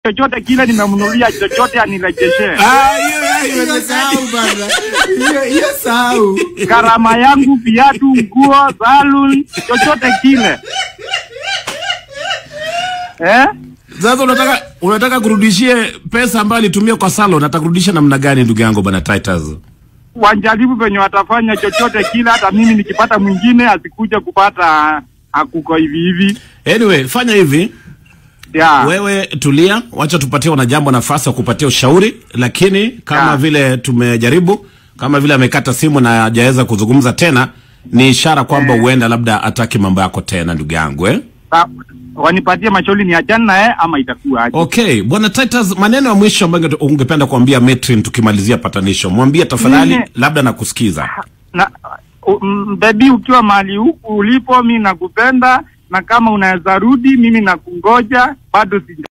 chochote kile nimemnunulia chochote anirejeshe. Hiyo sahau bana. Hiyo sahau. Karama yangu, viatu, nguo, salon, chochote kile. Sasa unataka kurudishie pesa ambayo alitumia kwa salon, unataka kurudisha namna gani ndugu yangu bana Titus? Wanjaribu venye watafanya chochote kile, hata mimi nikipata mwingine asikuja kupata hakuko hivi. Anyway, fanya hivi. Wewe tulia, wacha tupatie wanajambo nafasi ya kupatia ushauri, lakini kama vile tumejaribu, kama vile amekata simu na hajaweza kuzungumza tena, ni ishara kwamba huenda labda ataki mambo yako tena ndugu yangu wanipatie mashauri ni achana naye ama itakuwa aje. Okay, bwana Titus, maneno ya mwisho ambayo ungependa kuambia Metrin tukimalizia patanisho. Mwambie tafadhali, labda nakusikiza. Baby, ukiwa mahali huku ulipo, mimi nakupenda, na kama unaweza rudi mimi nakungoja, bado